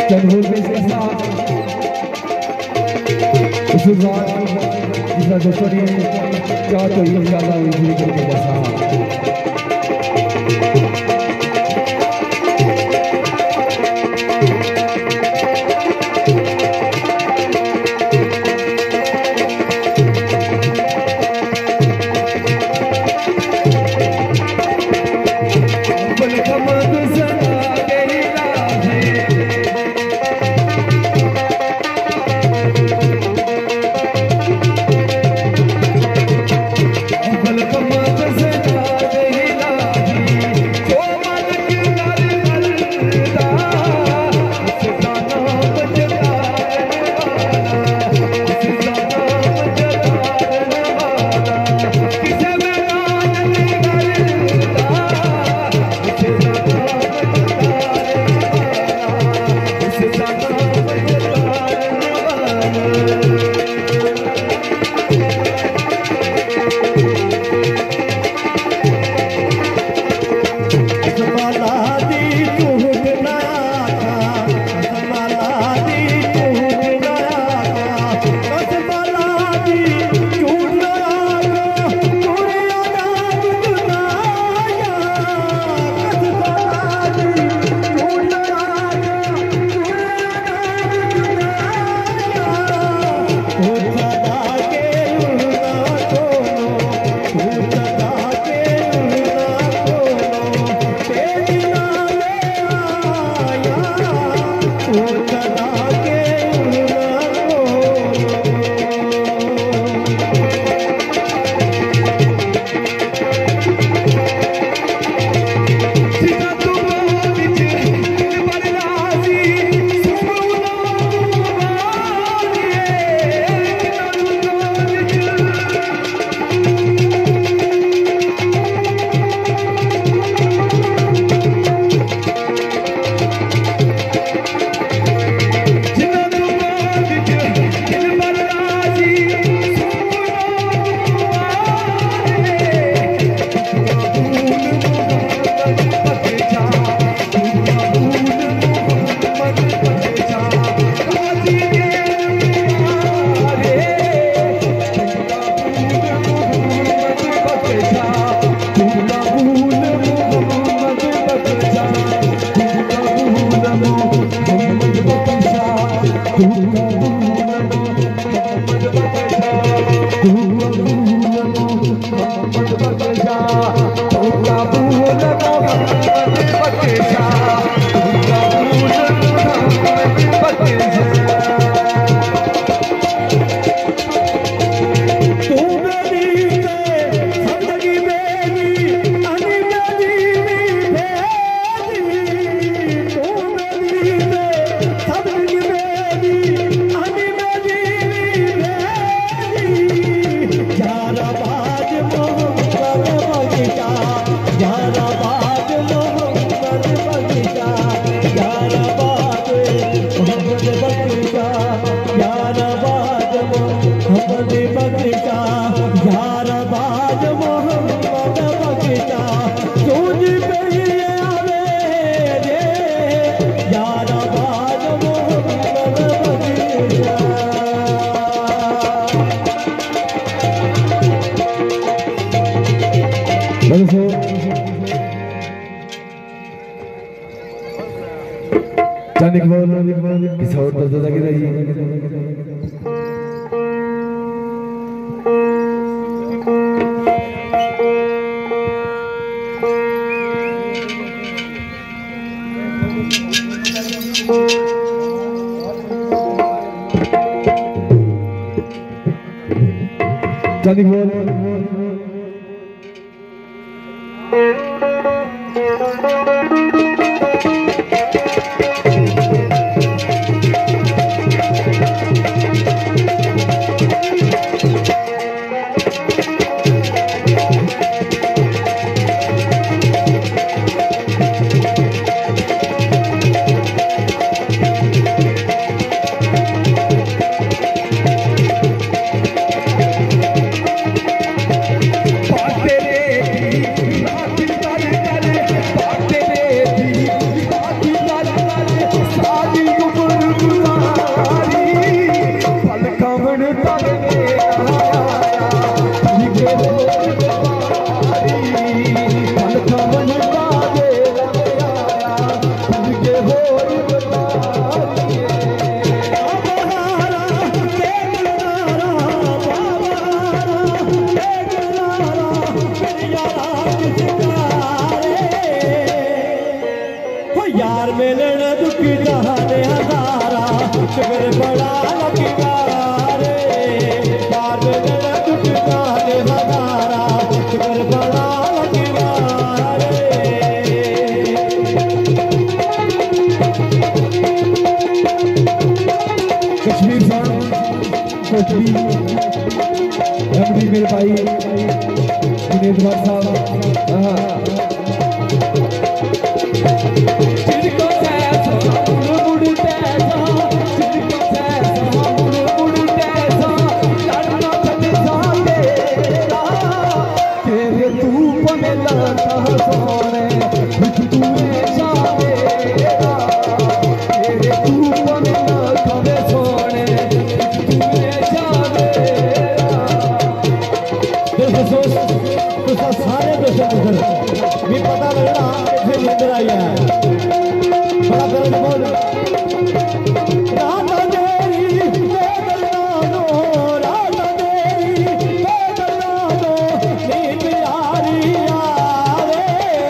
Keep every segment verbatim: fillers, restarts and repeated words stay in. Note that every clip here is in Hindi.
चंद बोल के इसका इस बार जिसका दोस्तों ने क्या तो इंशाल्लाह इंजॉय करके बसा किसी और दर्द लगी रही चांदी बोल यार मिलन दुख जहाने हजारा शुक्र बड़ा लगा रे यार मिलन दुख जहाने हजारा शुक्र बड़ा लगा रे कश्मीर साहब कोटली रमदी मेरे भाई दिनेश साहब सारे भी पता लगना इतने निंदर आई है बड़ा दर्द बोल रात देरी बेदरनानो रात देरी बेदरनानो नींद यारी आवे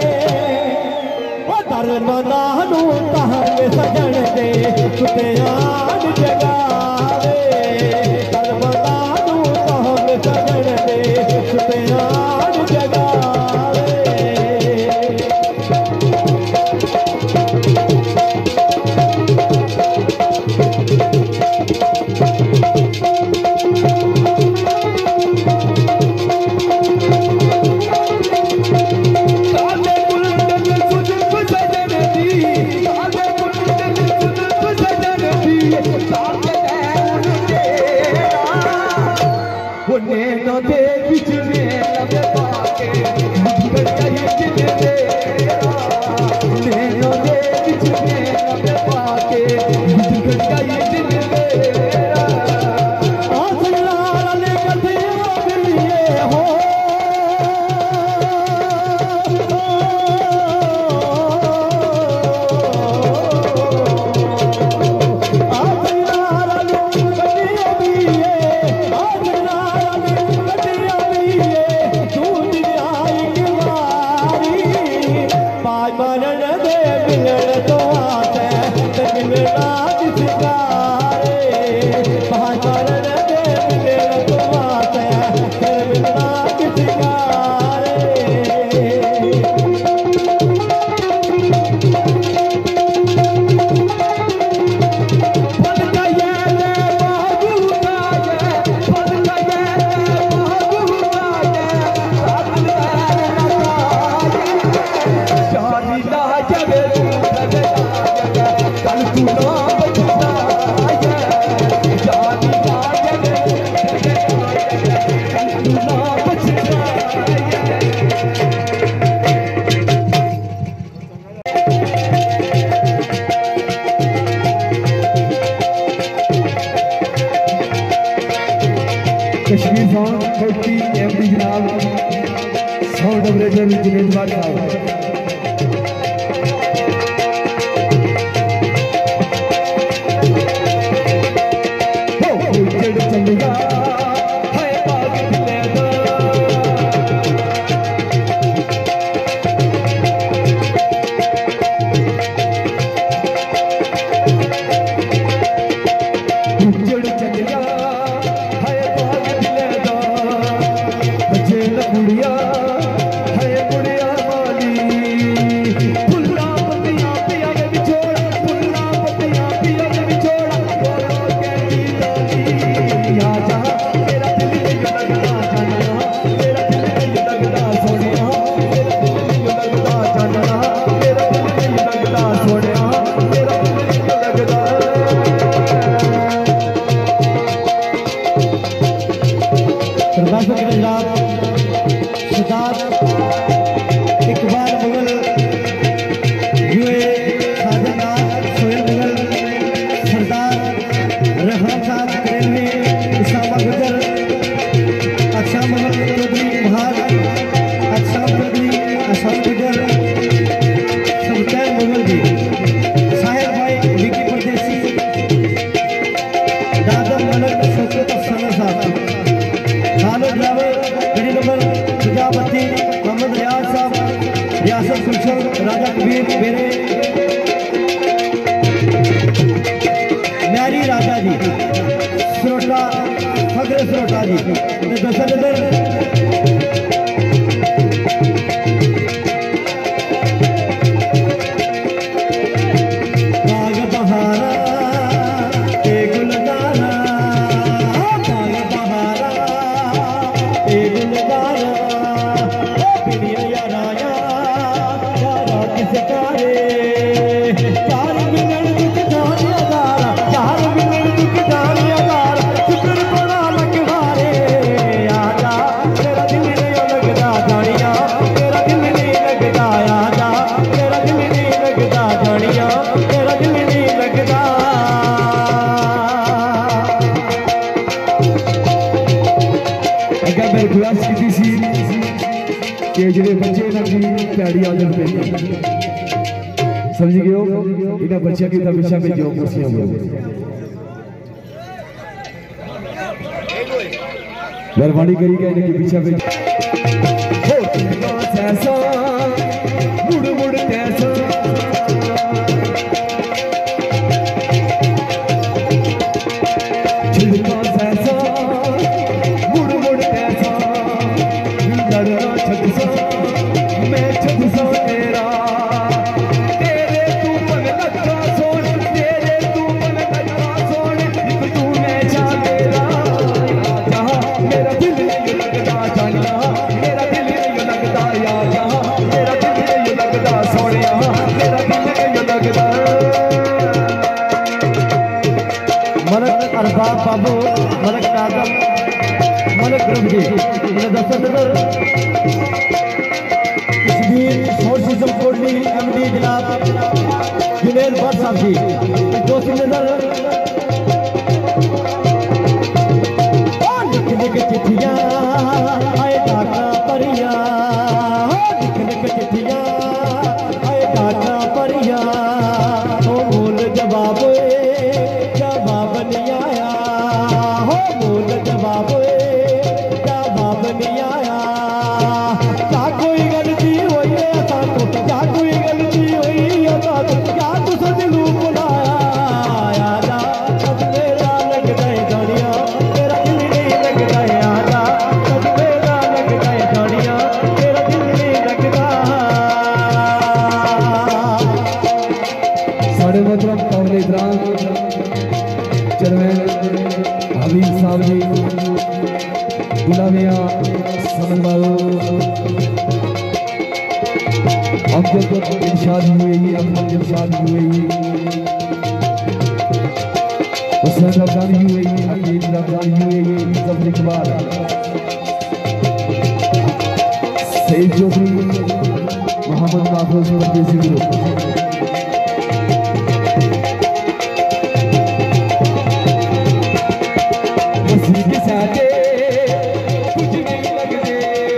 ओ दरनानो तहर सजन दे सुते आड़ जगावे दरनानो तहर सजन दे सुते आड़ जगावे कश्मीर साउंड थर्टी एमडी जनाब साउंड ऑपरेटर दिनेश साहब राजा कबीर मेरे जी दस नजर बाग बहारा ए गुलदारा बाग बहारा ए गुलदारा पिड़िया यारा यारा किस कारे चार मिनट दुख जानिया दारा चार मिनट दुख जानिया दारा शुक्र बड़ा लगवारे आजा तेरा दिल नहीं लगदा जानिया तेरा दिल नहीं लगदा आजा तेरा दिल नहीं लगदा जानिया तेरा दिल नहीं लगदा अगर मेरे क्लास की सी कि जो बच्चे भैड़ी आदत पे समझ गए हो इन्हें बच्चों की हमेशा में जो कुर्सियां मेहरबानी करी गए इनके पीछे में ऐसा मुड़ मुड़ कैसा छिड़का ऐसा मुड़ मुड़ कैसा लड़ना छदसा मैं छदसा तेरा तेरे तू मन लगा सोन तेरे तू मन लगा सोन एक तू मैं जा तेरा जहां मेरा दिल नहीं लगदा जानिया मेरा दिल नहीं लगदा या जहां मेरा दिल नहीं लगदा सोनिया मेरा दिल नहीं लगदा मलक अरबाब बाबू मलक आदम मलक रब्बी मेरा दस नजर सिस्टम कोडली एमडी जनाब जुनेद भट्ट साहब जी दोस्त नजर लिख लिख चिट्ठियां आए डाका परिया लिख लिख चिट्ठियां आए डाका परिया हो बोल जवाब जवाब नहीं आया हो बोल जवाब जवाब नहीं आया क्या कोई गलती हुई है क्या कोई गलती हुई है क्या तुझे दिल बुलाया आजा अब मेरा लगता है जानिया तेरा दिल नहीं लगता है आजा अब मेरा लगता है जानिया तेरा दिल नहीं लगता साढ़े मतलब कौले इधरान चेयरमैन हबीब साहब जी गुलामिया समझवाओ अब्दुल इरशाद हुए ही अब्दुल इरशाद हुए ही हुसैन रब्बानी हुए ही अकील रब्बानी हुए ही जफर इकबाल सईद चौधरी मोहम्मद काफिर परदेसी ग्रुप मसीह के साथ कुछ नहीं लगते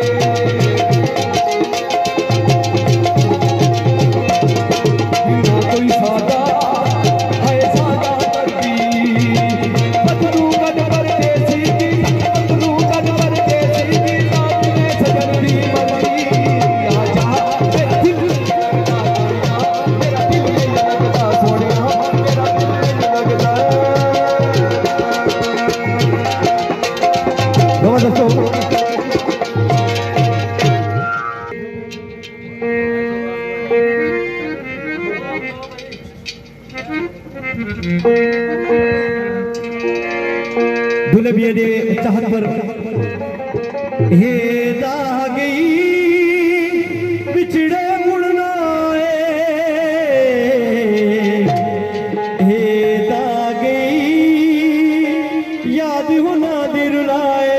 कोई सादा है सादा करती पतलू कद पर देसी की पतलू कद पर देसी की साथ में सजनरी मरती आजा मेरा दिल लगता मेरा दिल नहीं लगता सोनिया मेरा दिल नहीं लगता दोस्तों दुल्हबिया ने चाहत पर हे गई पिछड़े मुड़ना हे गई याद होना दिल लाए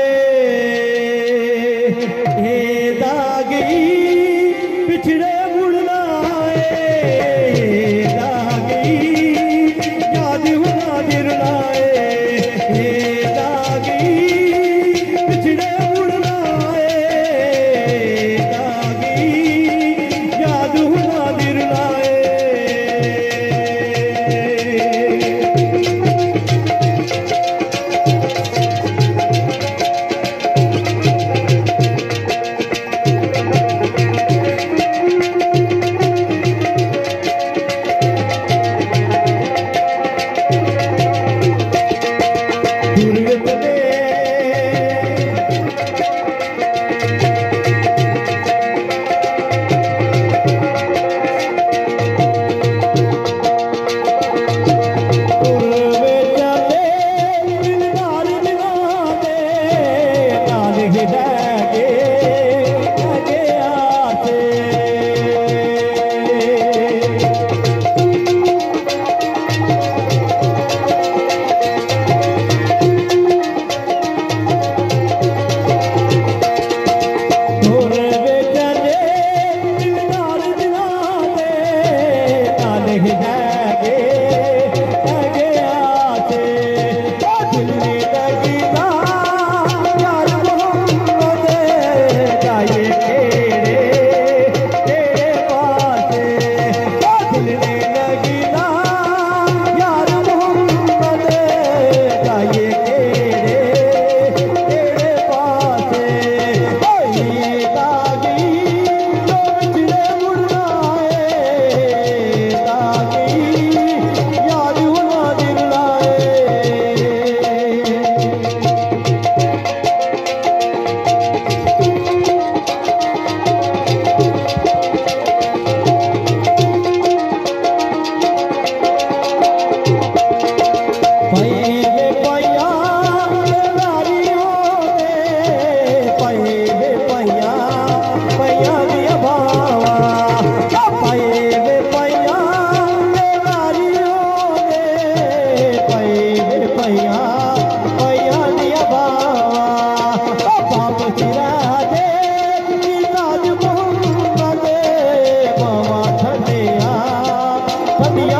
हे गई पिछड़े मुड़ना गई याद होना दिल लाए पिछड़े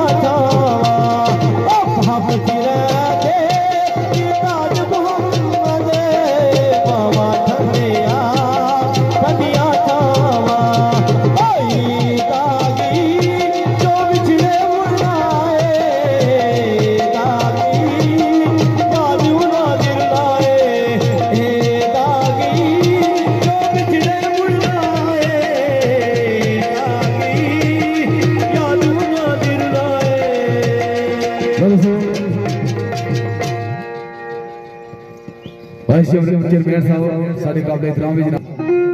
चेयरमैन साहब साढ़े काबिल एहतराम भी जनाब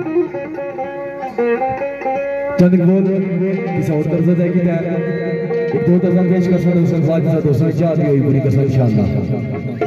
चंद बोल किसी और तरफ है कि एक दो तरफ पेश कर सकते हुसैन फाज साहब दोस्तों चाह दी हुई पूरी कसम इंशाअल्लाह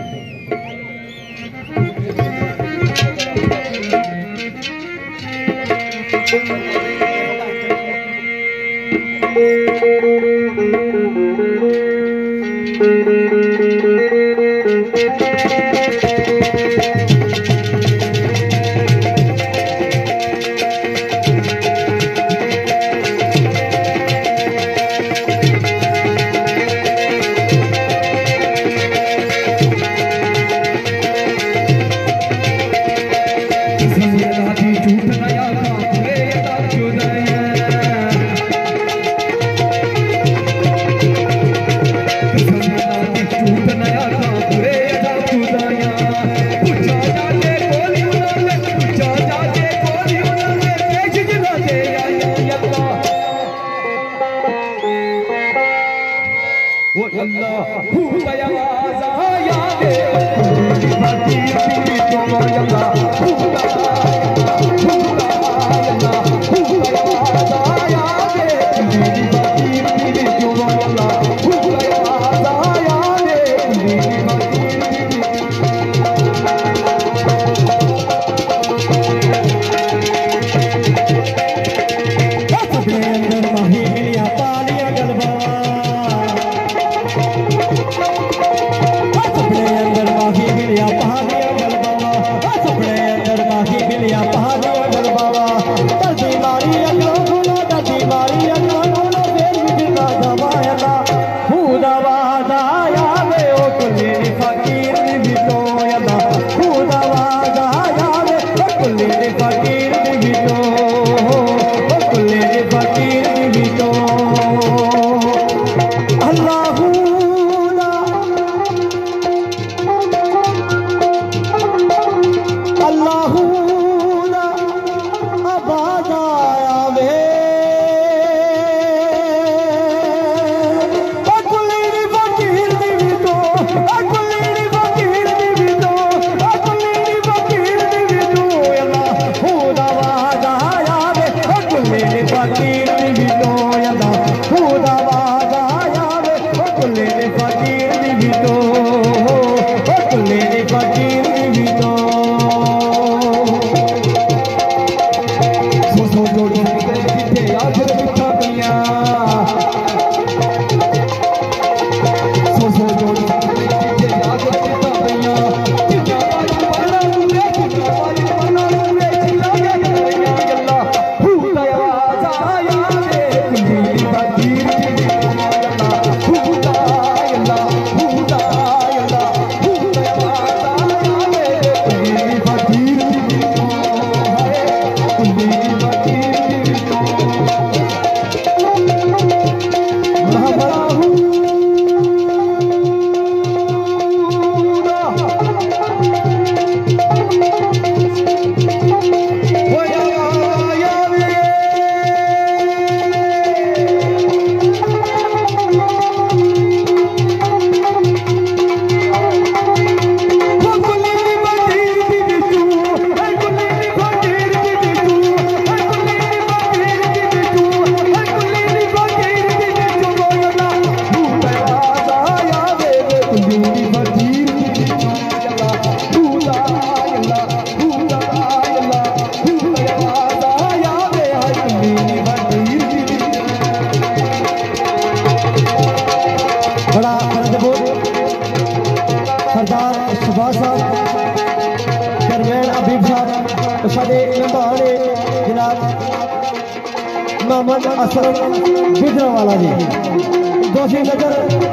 मोहम्मद असलम गुजरावाला जी। दोषी नजर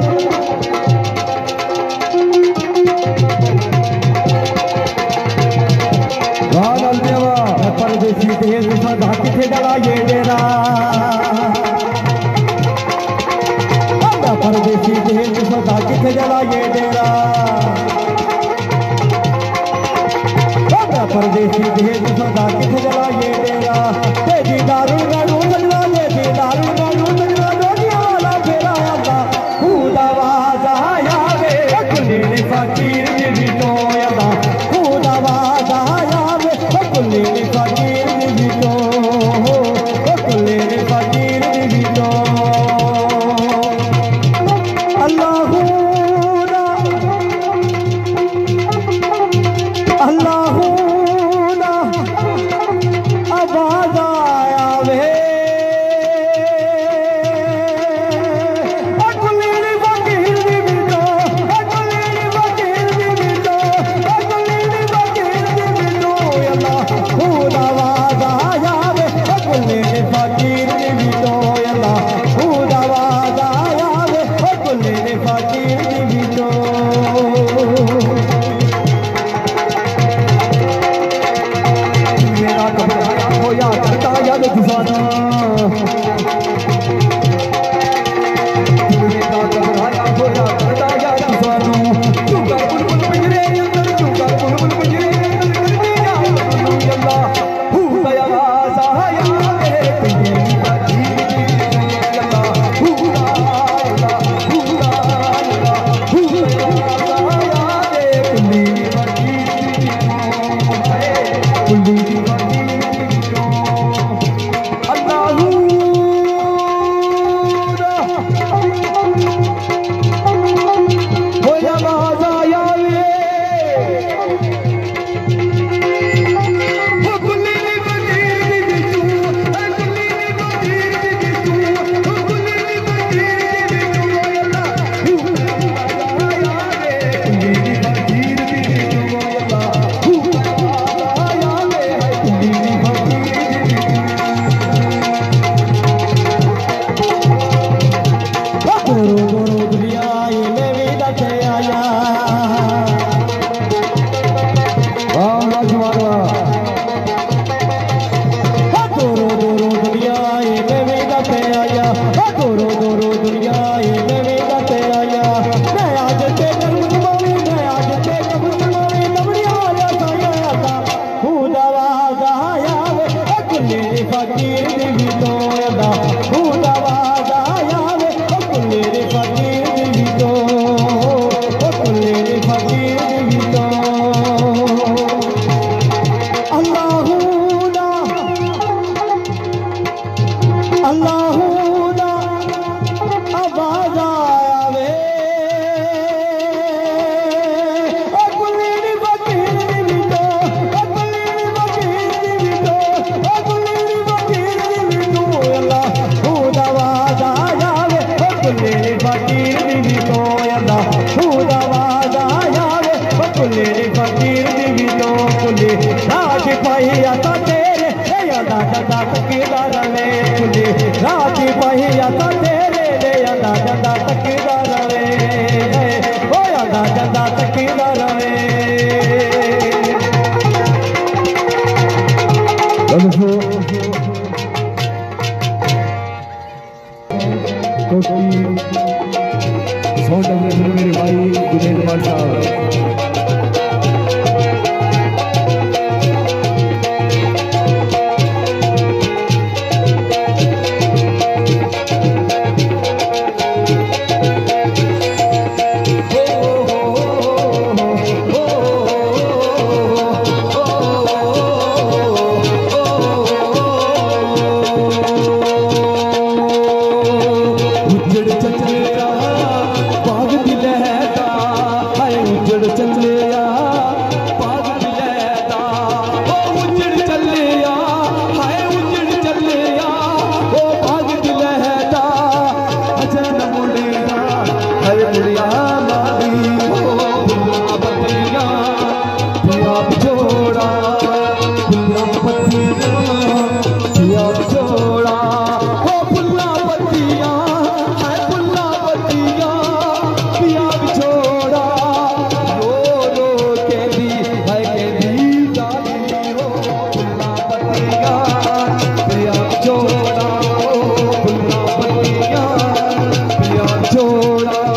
परदेसी देश सदा किथे डला ये डेरा परदेसी देश सदा किथे डला ये डेरा परदेसी देश सदा किथे डला ये डेरा तेजी दारू गाड़ू लगना ये जी दारू गाड़ू लगना डोलिया वाला फेरा आंदा खुदा वादा आया वे कुल्ली ने फकीर जी तो आंदा खुदा वादा आया वे कुल्ली ने फकीर जी तो कुल्ली ने फकीर जी तो अल्लाह अल्लाह आवाज आया वे कुल्ली ने फकीर जी तो कुल्ली ने फकीर जी तो कुल्ली ने फकीर जी तो अल्लाह खुदा आवाज आया वे कुल्ली ने फकीर जी तो अल्लाह खुदा आवाज आया वे कुल्ली ने फकीर जी तो मेरा घबराया होया करता याद गुजारा मेरा घबराया होया करता याद गुजारा चुका बुलबुल पिंजरे अंदर चुका बुलबुल पिंजरे अंदर करते याद अल्लाह खुदा आवाज आया वे कुल्ली ने फकीर जी अल्लाह खुदा अल्लाह खुदा अल्लाह खुदा आवाज आया वे कुल्ली ने फकीर जी कुल्ली ने मेरे भाई जुनेद मान साहब उजड़ चचेरा बाग दिल है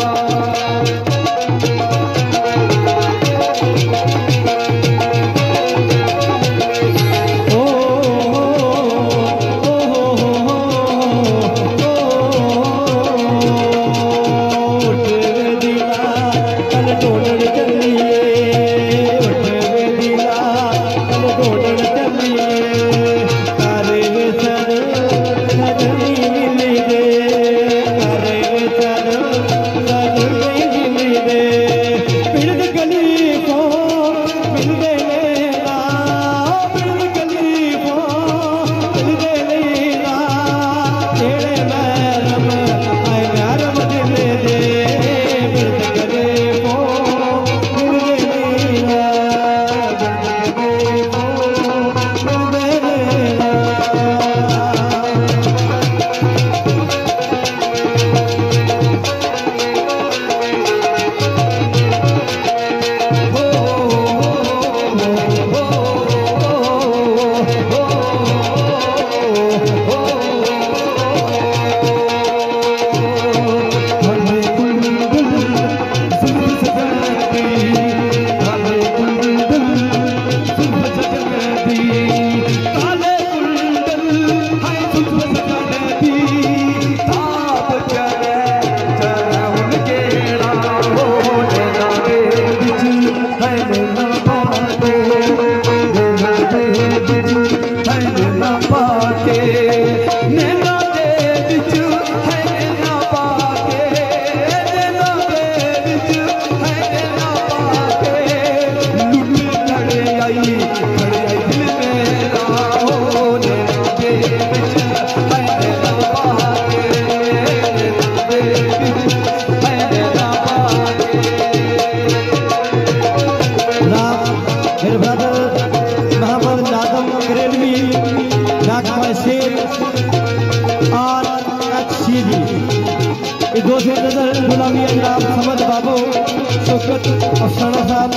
गुलामी जनाब समद बाबू शौकत अफसाना साहब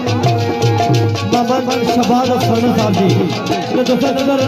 मोहम्मद शहबाज अफसाना साहब जी तो दोस्तों नजर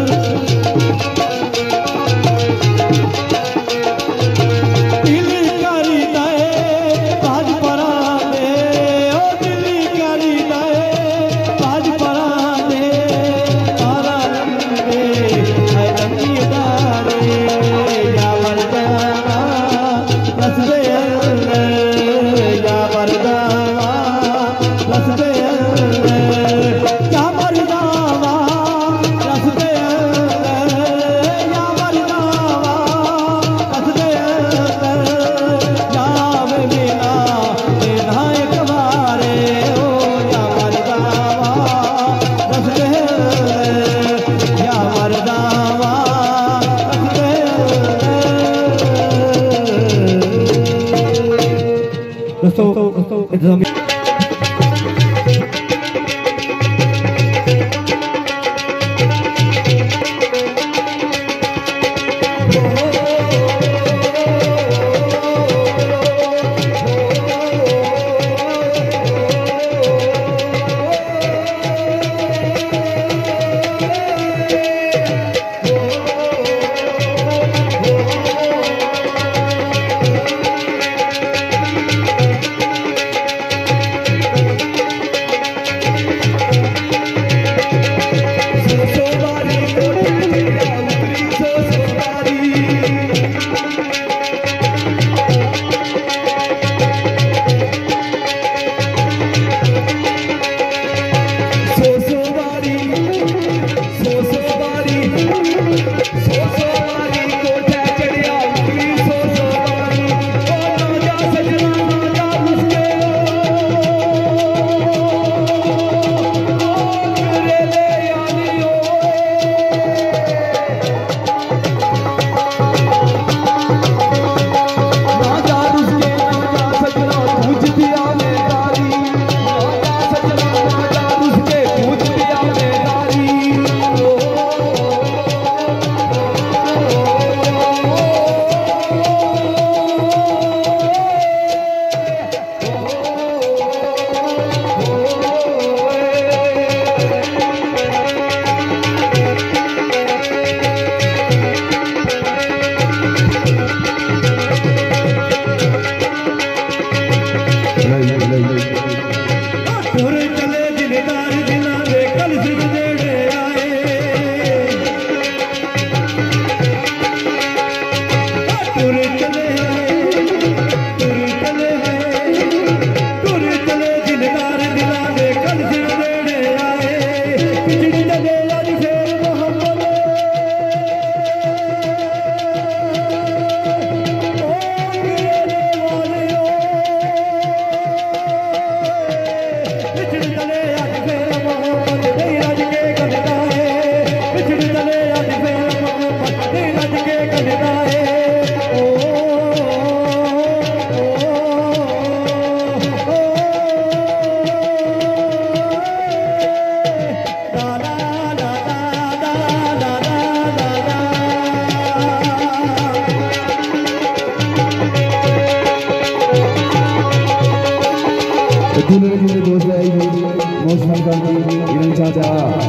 दूल्हे दूल्हे दोस्त है मौसम का इरन चाचा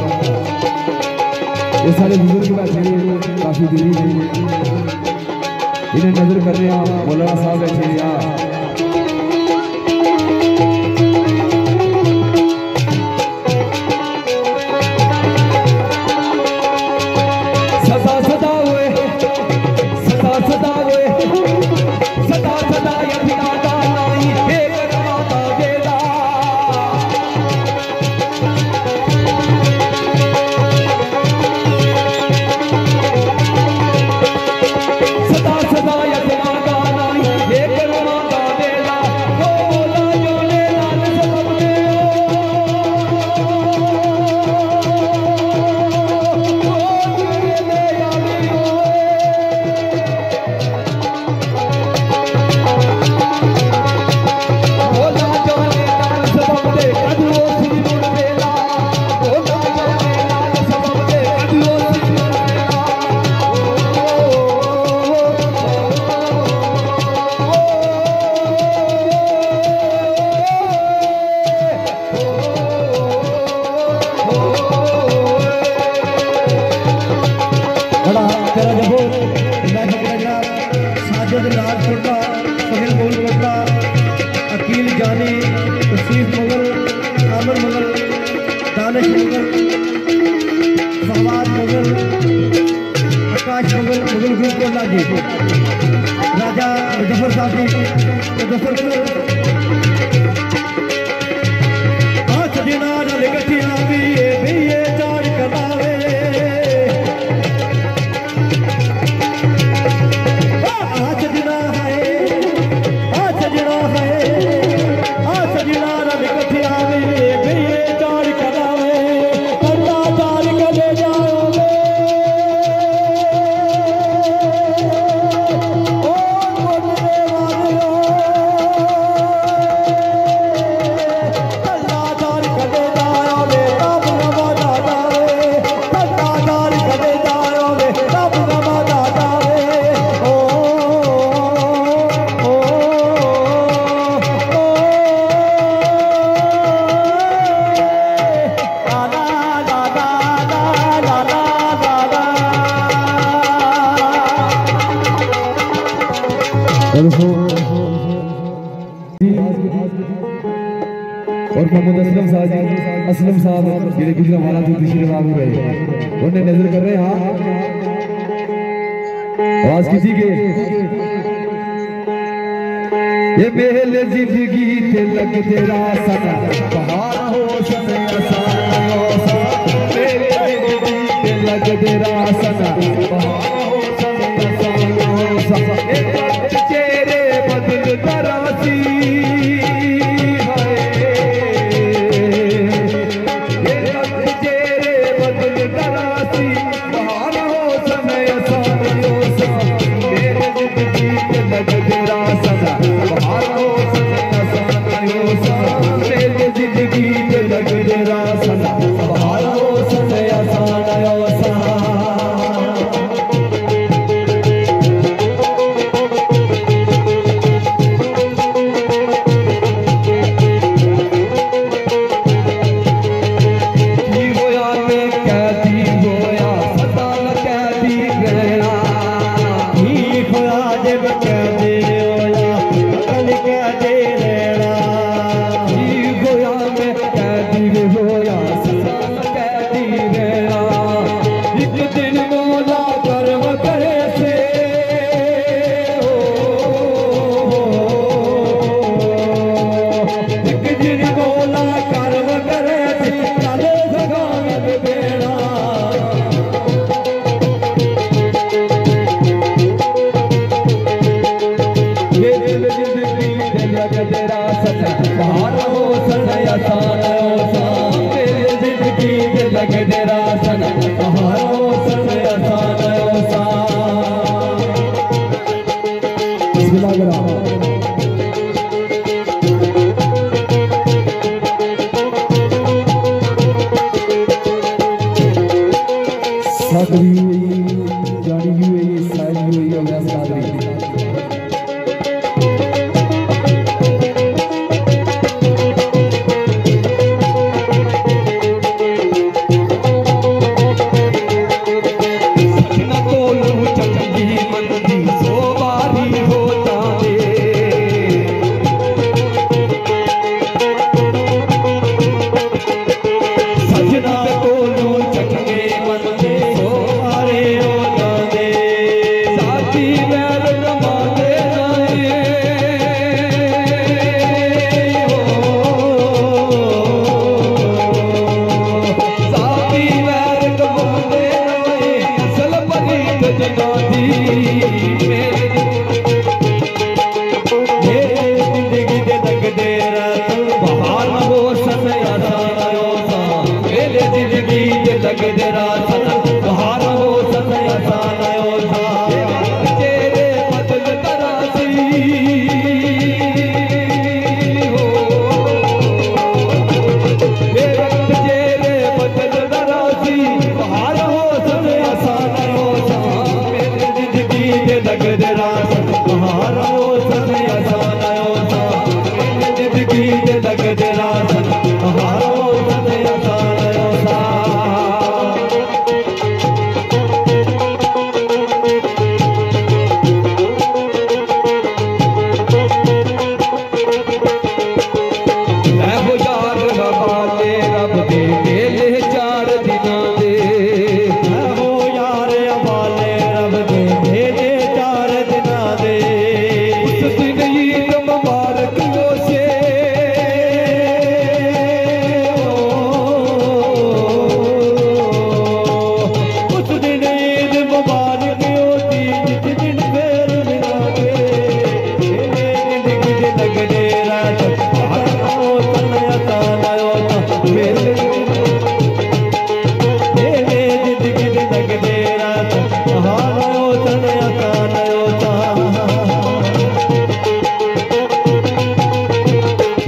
ये सारे बुजुर्ग बैठे हैं काफी दूरी में इन्हें नजर कर रहे हैं मौलाना साहब बैठे हैं सदा सदा हुए सदा सदा हुए सदा सदा यतिना दानाई एक माता वेला सदा सदा यतिना दानाई एक माता वेला ओ बोला जो ले लाल सबब दे ओ तेरे ले यारी बोला जो ले लाल सबब दे कदू सी मुड़ वेला बोला जो ले लाल सबब दे कदू सी मुड़ वेला बड़ा तेरा जबो मैं जगरा साजिद लाल कोटा सोहेल गोल कोटा अकील जानी तसीफ मुगल आमर मुगल दानिश मुगल फवाद मुगल आकाश मुगल मुगल ग्रुप को लागे राजा मुजफ्फर साहब मुजफ्फरपुर आज दिना रल गठिया भी ये भी ये चार कनावे आज सजना है आज सजना है आज सजना रब कठिया में भी ये चार करावे कंधा चार कले जाओगे ओ बोलने वाले कंधा चार कले जाओगे तब नवादा जावे कंधा चार कले जाओगे तब नवादा जावे ओ और मोहम्मद असलम साहब असलम साहब जिन्हें पिछला हमारा तो तीसरे बार हो रहे उन्हें नजर कर रहे हैं हाँ आवाज किसी के ये मेल जिंदगी ते लग तेरा सना बहार हो सने आसान हो सा मेरे जिंदगी ते लग तेरा सना बहार हो सने आसान हो सा एक चेहरे बदल तरासी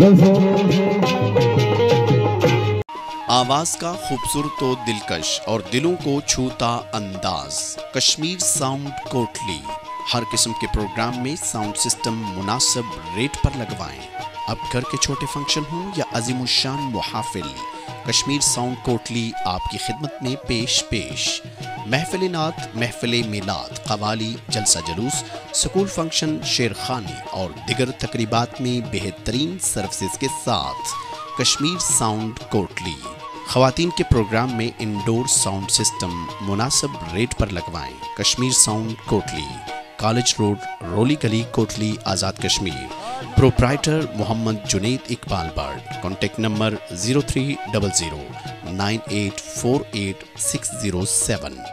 आवाज का खूबसूरत तो दिलकश और दिलों को छूता अंदाज, कश्मीर साउंड कोटली। हर किस्म के प्रोग्राम में साउंड सिस्टम मुनासिब रेट पर लगवाएं। अब घर के छोटे फंक्शन हो या अजीमुशान मुहाफिल, कश्मीर साउंड कोटली आपकी खिदमत में पेश पेश। महफिल नात, महफिल मिलाद, कवाली, जलसा जुलूस, स्कूल फंक्शन, शेरखानी और दिगर तकरीबात में बेहतरीन सर्विसेज के साथ कश्मीर साउंड कोटली। ख़वातीन के प्रोग्राम में इंडोर साउंड सिस्टम मुनासिब रेट पर लगवाएं। Kashmir sound Kotli, college road, Roli गली, Kotli, Azad Kashmir. Proprietor Mohammad Junaid Iqbal Bird. Contact number zero three zero zero nine eight four eight six zero seven.